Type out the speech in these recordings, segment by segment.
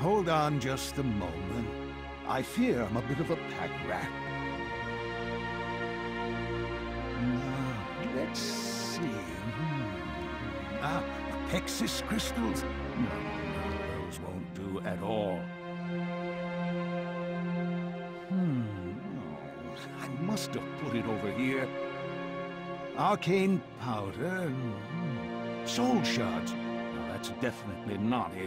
hold on just a moment. I fear I'm a bit of a pack rat. Let's see. Apexis crystals? No, those won't do at all. I must have put it over here. Arcane powder. Soul shards. No, that's definitely not it.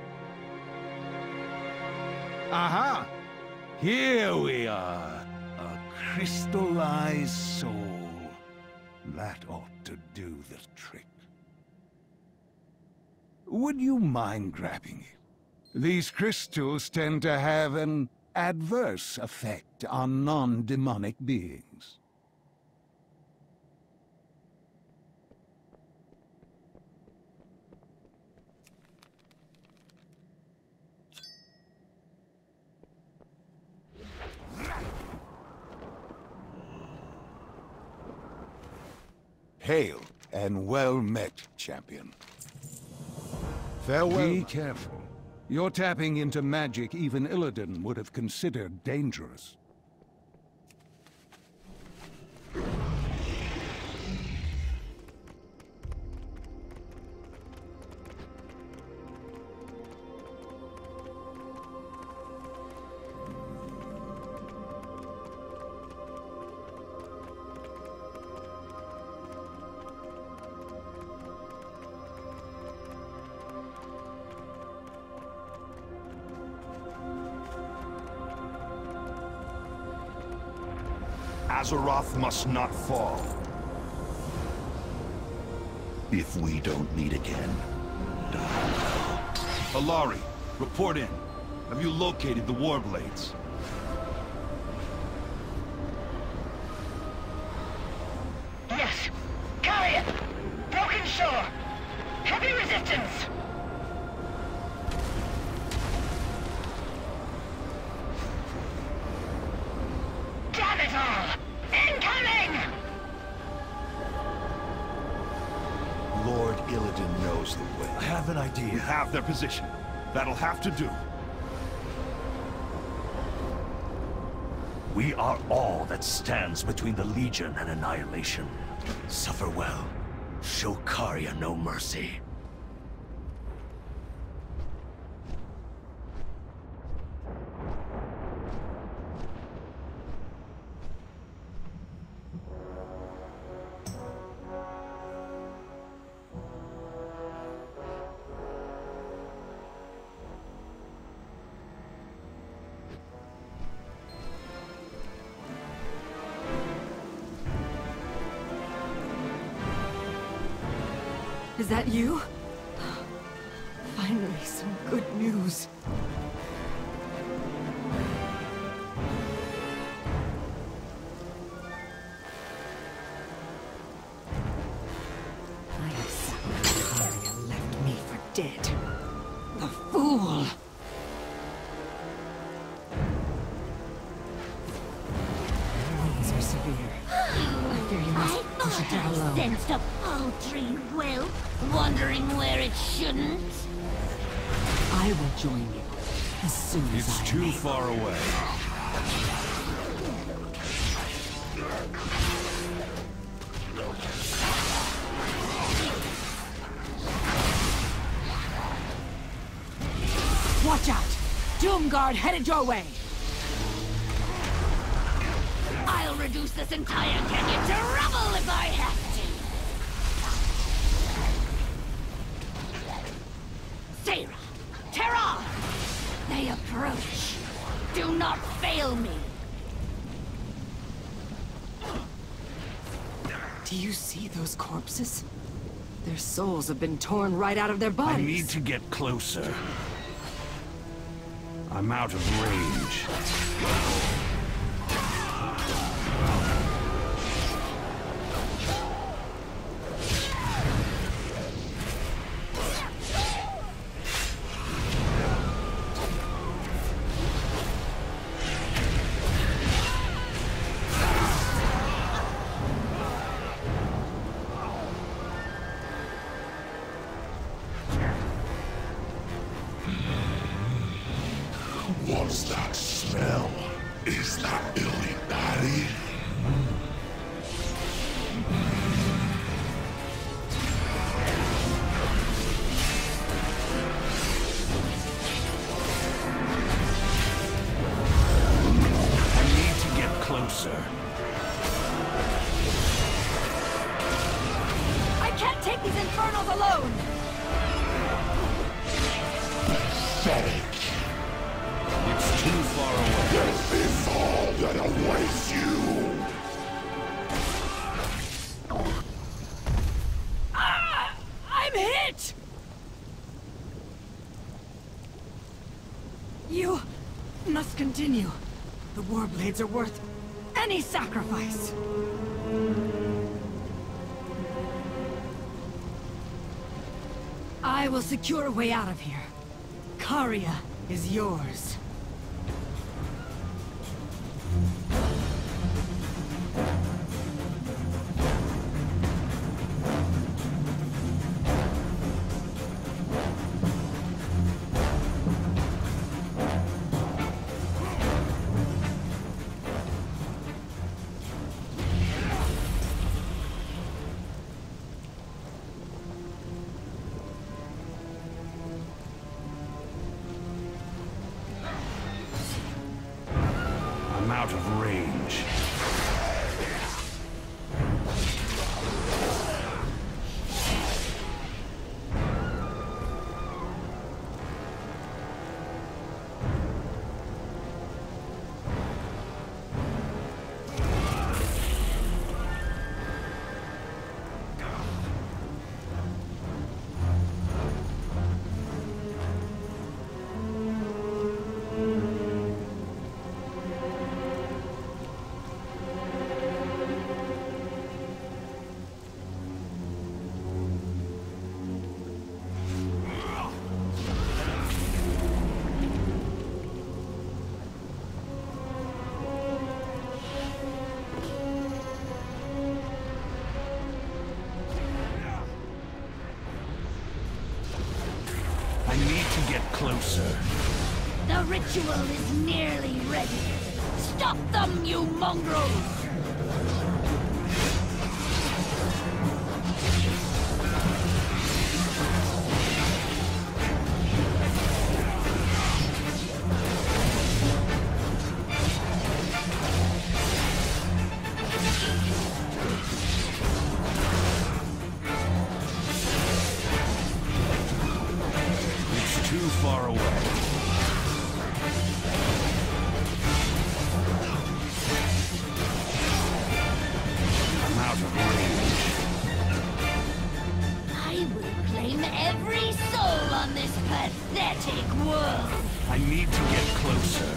Aha! Here we are. A crystallized soul. That ought to do the trick. Would you mind grabbing it? These crystals tend to have an adverse effect on non-demonic beings. Hail, and well met, champion. Farewell. Be careful. You're tapping into magic even Illidan would have considered dangerous. Azeroth must not fall. If we don't meet again, die. Alari, report in. Have you located the Warblades? Yes. Carrier! Broken shore! Heavy resistance! Damn it all! Incoming! Lord Illidan knows the way. I have an idea. You have their position. That'll have to do. We are all that stands between the Legion and annihilation. Suffer well. Show Karya no mercy. Is that you? Finally, some good news. I have summoned Karya and left me for dead. The fool! Your wounds are severe. I fear you must push it down low. Sensed a paltry whelp, wandering where it shouldn't. I will join you as soon as I It's too far away. Watch out! Doomguard headed your way! I'll reduce this entire canyon to rubble if I have to! Sarah! Terra! They approach. Do not fail me! Do you see those corpses? Their souls have been torn right out of their bodies. I need to get closer. I'm out of range. What's that smell? Is that Illy Batty? I need to get closer. I can't take these infernals alone! Pathetic. It's too far away. Death is all that awaits you. Ah! I'm hit! You must continue. The Warblades are worth any sacrifice. I will secure a way out of here. Caria is yours. I'm out of range. I need to get closer. The ritual is nearly ready. Stop them, you mongrels! It's too far away. I'm out of range. I will claim every soul on this pathetic world. I need to get closer.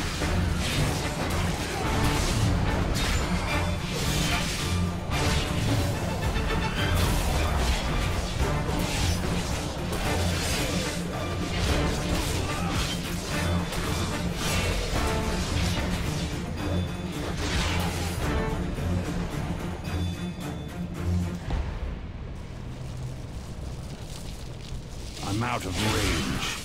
I'm out of range.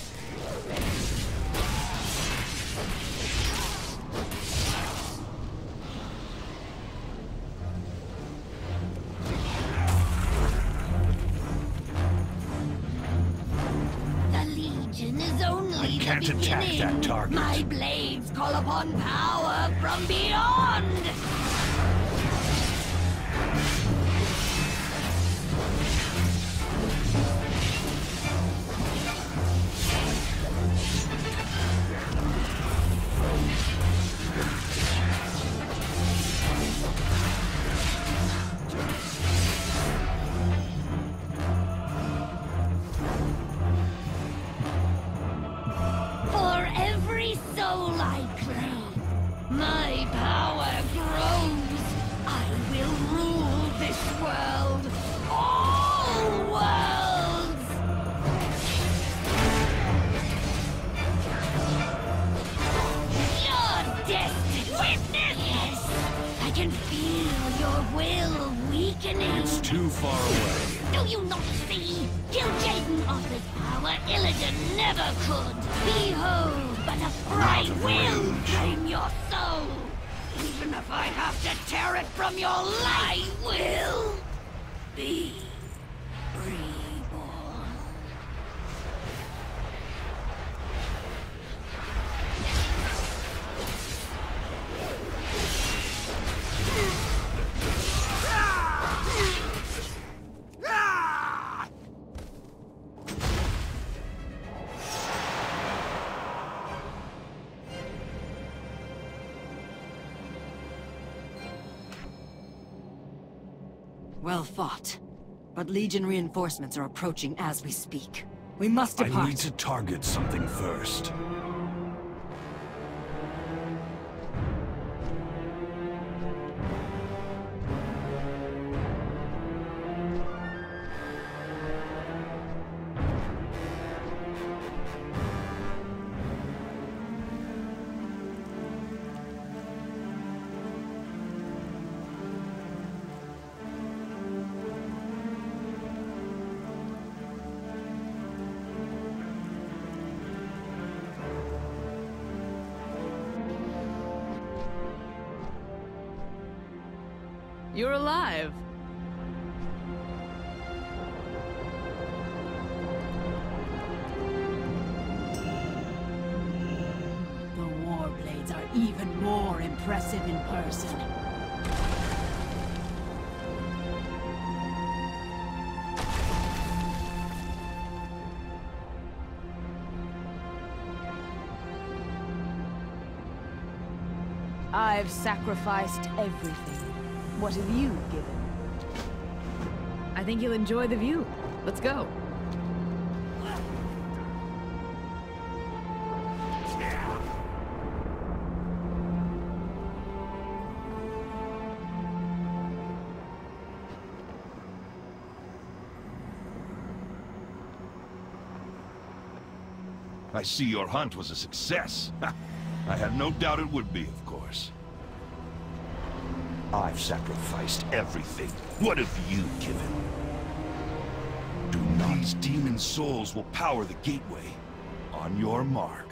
The Legion is only I can't the attack beginning. that target. My blades call upon power from beyond. For every soul I claim, my power grows. I will rule this world. All worlds! Your destiny! Witness! Yes! I can feel your will weakening. It's too far away. Do you not see? Gil Jaden offers power Illidan never could. Behold, but I will claim your soul! Even if I have to tear it from your life, I will be reborn. Well fought. But Legion reinforcements are approaching as we speak. We must depart. I need to target something first. You're alive. The Warblades are even more impressive in person. I've sacrificed everything. What have you given? I think you'll enjoy the view. Let's go. I see your hunt was a success. I had no doubt it would be, of course. I've sacrificed everything. What have you given? Do not. These demon souls will power the gateway. On your mark.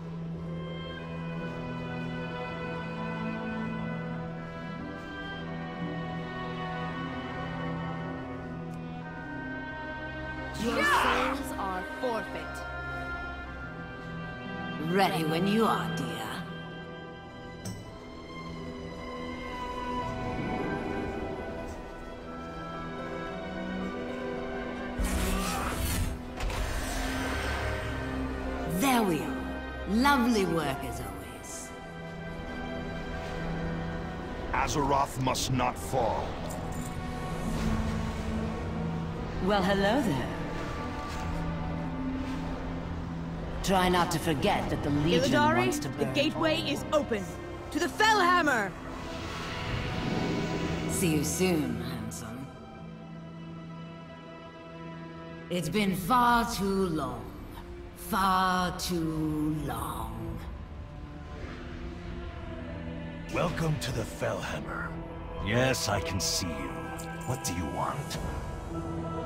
Your souls are forfeit. Ready when you are, dear. There we are. Lovely work as always. Azeroth must not fall. Well, hello there. Try not to forget that the Legion wants to burn. The gateway is open. To the Fellhammer! See you soon, handsome. It's been far too long. Far too long. Welcome to the Fellhammer. Yes, I can see you. What do you want?